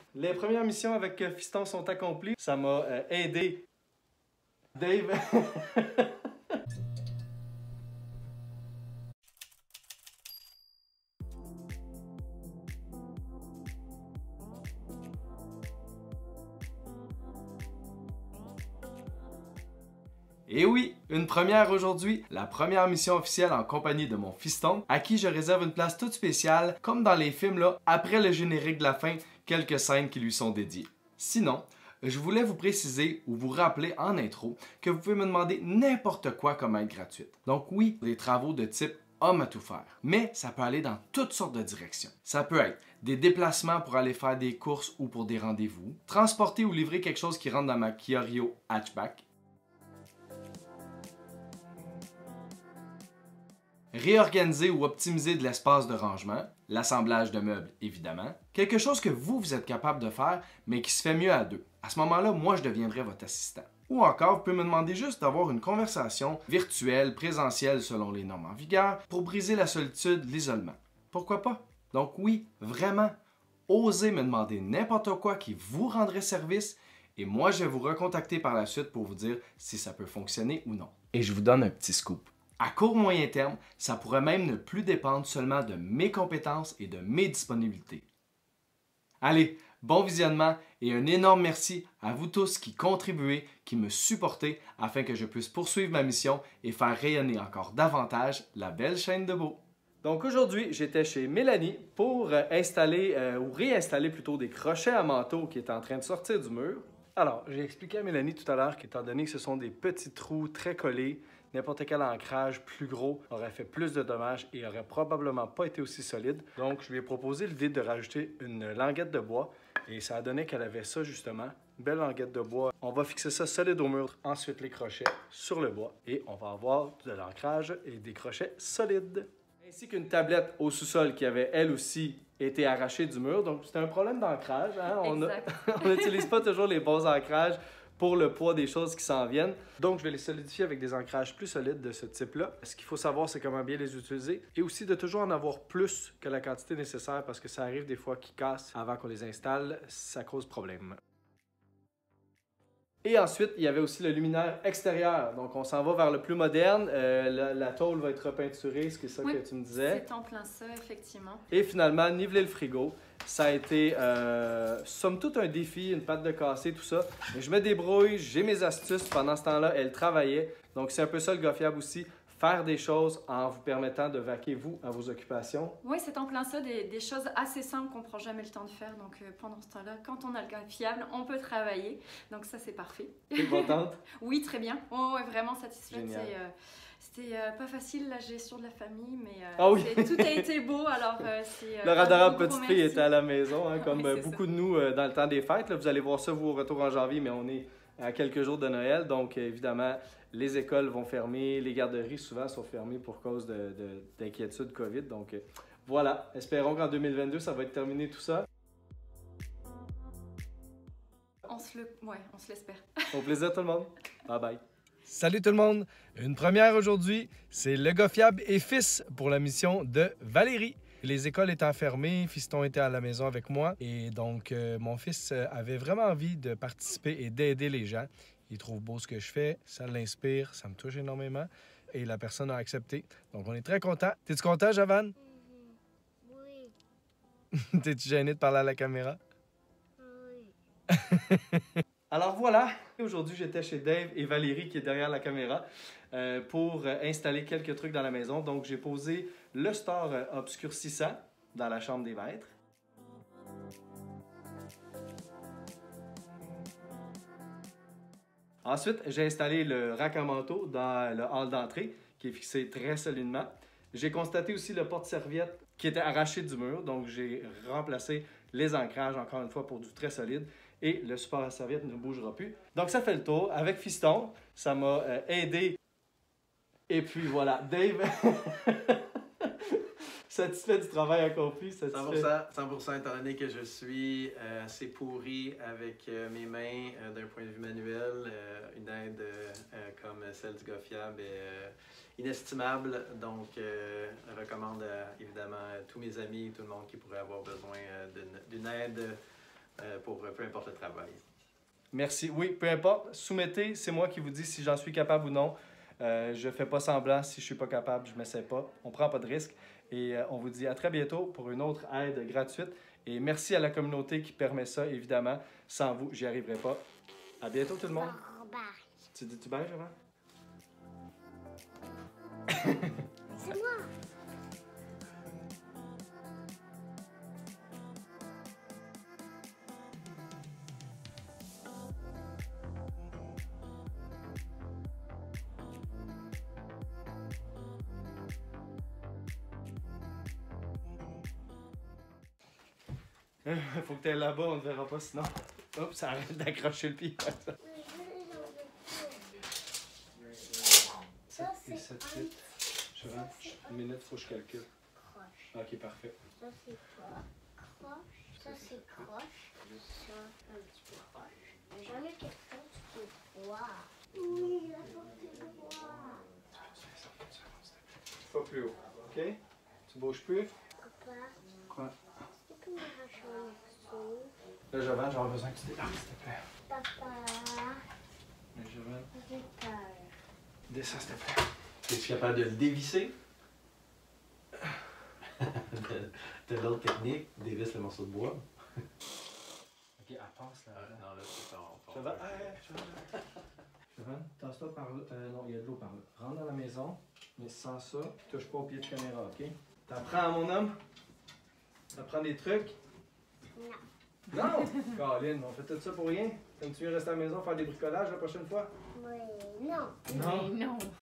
Les premières missions avec Fiston sont accomplies. Ça m'a aidé. Dave. Et oui, une première aujourd'hui, la première mission officielle en compagnie de mon fiston, à qui je réserve une place toute spéciale, comme dans les films là, après le générique de la fin, quelques scènes qui lui sont dédiées. Sinon, je voulais vous préciser ou vous rappeler en intro que vous pouvez me demander n'importe quoi comme aide gratuite. Donc oui, des travaux de type homme à tout faire. Mais ça peut aller dans toutes sortes de directions. Ça peut être des déplacements pour aller faire des courses ou pour des rendez-vous, transporter ou livrer quelque chose qui rentre dans ma Kia Rio hatchback, réorganiser ou optimiser de l'espace de rangement, l'assemblage de meubles évidemment, quelque chose que vous êtes capable de faire mais qui se fait mieux à deux. À ce moment-là, moi je deviendrai votre assistant. Ou encore, vous pouvez me demander juste d'avoir une conversation virtuelle, présentielle selon les normes en vigueur pour briser la solitude, l'isolement. Pourquoi pas? Donc oui, vraiment, osez me demander n'importe quoi qui vous rendrait service et moi je vais vous recontacter par la suite pour vous dire si ça peut fonctionner ou non. Et je vous donne un petit scoop. À court moyen terme, ça pourrait même ne plus dépendre seulement de mes compétences et de mes disponibilités. Allez, bon visionnement et un énorme merci à vous tous qui contribuez, qui me supportez afin que je puisse poursuivre ma mission et faire rayonner encore davantage la belle chaîne de Beau. Donc aujourd'hui, j'étais chez Mélanie pour installer ou réinstaller plutôt des crochets à manteau qui étaient en train de sortir du mur. Alors, j'ai expliqué à Mélanie tout à l'heure qu'étant donné que ce sont des petits trous très collés, n'importe quel ancrage plus gros aurait fait plus de dommages et aurait probablement pas été aussi solide. Donc, je lui ai proposé l'idée de rajouter une languette de bois et ça a donné qu'elle avait ça justement, une belle languette de bois. On va fixer ça solide au mur, ensuite les crochets sur le bois et on va avoir de l'ancrage et des crochets solides. Ainsi qu'une tablette au sous-sol qui avait elle aussi été arrachée du mur. Donc, c'était un problème d'ancrage. Hein? On n'utilise pas toujours les bons ancrages pour le poids des choses qui s'en viennent. Donc, je vais les solidifier avec des ancrages plus solides de ce type-là. Ce qu'il faut savoir, c'est comment bien les utiliser et aussi de toujours en avoir plus que la quantité nécessaire parce que ça arrive des fois qu'ils cassent avant qu'on les installe. Ça cause problème. Et ensuite, il y avait aussi le luminaire extérieur. Donc, on s'en va vers le plus moderne. La tôle va être repeinturée, c'est ça que tu me disais. C'est en plein ça, effectivement. Et finalement, niveler le frigo. Ça a été, somme toute, un défi, une patte de cassé, tout ça. Mais je me débrouille, j'ai mes astuces. Pendant ce temps-là, elle travaillait. Donc, c'est un peu ça le Gofiab aussi. Faire des choses en vous permettant de vaquer, vous, à vos occupations. Oui, c'est en plein ça, des choses assez simples qu'on ne prend jamais le temps de faire. Donc, pendant ce temps-là, quand on a le Gofiab, on peut travailler. Donc, ça, c'est parfait. T'es contente? Oui, très bien. Oh, ouais, vraiment satisfaite. Génial. C'était pas facile la gestion de la famille, mais tout a été beau. Alors, c'est. Leur adorable petite fille était à la maison, hein, comme oui, beaucoup de nous dans le temps des fêtes. Là, vous allez voir ça, vous, au retour en janvier, mais on est à quelques jours de Noël. Donc, évidemment, les écoles vont fermer, les garderies souvent sont fermées pour cause d'inquiétude COVID. Donc, voilà. Espérons qu'en 2022, ça va être terminé tout ça. On se l'espère. Au plaisir tout le monde. Bye bye. Salut tout le monde! Une première aujourd'hui, c'est le Gofiab et fils pour la mission de Valérie. Les écoles étant fermées, Fiston était à la maison avec moi et donc mon fils avait vraiment envie de participer et d'aider les gens. Il trouve beau ce que je fais, ça l'inspire, ça me touche énormément et la personne a accepté. Donc on est très content. T'es-tu content, Javan? Oui. T'es-tu gêné de parler à la caméra? Oui. Alors voilà, aujourd'hui j'étais chez Dave et Valérie qui est derrière la caméra pour installer quelques trucs dans la maison. Donc j'ai posé le store obscurcissant dans la chambre des maîtres. Ensuite, j'ai installé le rack à manteau dans le hall d'entrée qui est fixé très solidement. J'ai constaté aussi le porte-serviette qui était arraché du mur, donc j'ai remplacé les ancrages encore une fois pour du très solide et le support à serviette ne bougera plus. Donc ça fait le tour avec Fiston, ça m'a aidé. Et puis voilà, Dave, satisfait du travail accompli, satisfait. 100%, étant donné que je suis assez pourri avec mes mains d'un point de vue manuel, une aide comme celle du Gofiab est inestimable. Donc, je recommande évidemment à tous mes amis, tout le monde qui pourrait avoir besoin d'une aide pour peu importe le travail. Merci. Oui, peu importe. Soumettez, c'est moi qui vous dis si j'en suis capable ou non. Je ne fais pas semblant. Si je ne suis pas capable, je ne m'essaie pas. On ne prend pas de risque. Et on vous dit à très bientôt pour une autre aide gratuite. Et merci à la communauté qui permet ça, évidemment. Sans vous, j'y arriverai pas. À bientôt tout le monde. Tu dis-tu bye, avant? C'est moi. Faut que tu ailles là-bas, on ne te verra pas sinon. Oups, ça arrête d'accrocher le pied. Ça, c'est 7, 8. Je rentre. Une minute, faut que je calcule. croche. Ok, parfait. Ça, c'est quoi? Croche. Ça, c'est croche. Ça, un petit peu croche. Mais j'en ai quelqu'un qui peut voir. Oui, la porte est droite. Pas plus haut, ok? Tu bouges plus? Papa, Quoi? tu peux m'arracher un morceau? Là, Jovan, j'aurais besoin que tu débarques, s'il te plaît. Papa, Là, Jovan, j'ai peur. descends, s'il te plaît. Es-tu capable de le dévisser? T'as l'autre technique, dévisse le morceau de bois. Ok, elle passe là. Non, là, c'est pas Jovan, Jovan, tasse-toi par là. Non, il y a de l'eau par là. Rentre dans la maison, mais sans ça, touche pas au pied de caméra, ok? T'apprends, mon homme? T'apprends des trucs? Non. Non! Caroline, on fait tout ça pour rien? T'aimes-tu mieux rester à la maison faire des bricolages la prochaine fois? Oui, non. Non? Non.